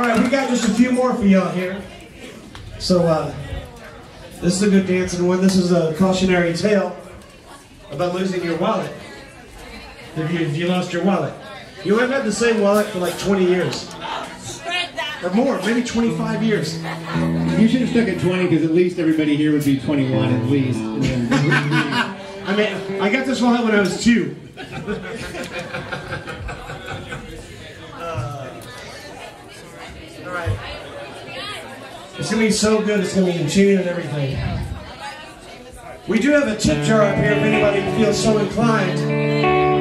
Alright, we got just a few more for y'all here. So, this is a good dancing one. This is a cautionary tale about losing your wallet. If you lost your wallet. You have had the same wallet for like 20 years. Or more, maybe 25 years. You should have stuck at 20 because at least everybody here would be 21 at least. I mean, I got this wallet when I was 2. Alright. It's going to be so good, it's going to be in tune and everything. We do have a tip jar up here if anybody feels so inclined.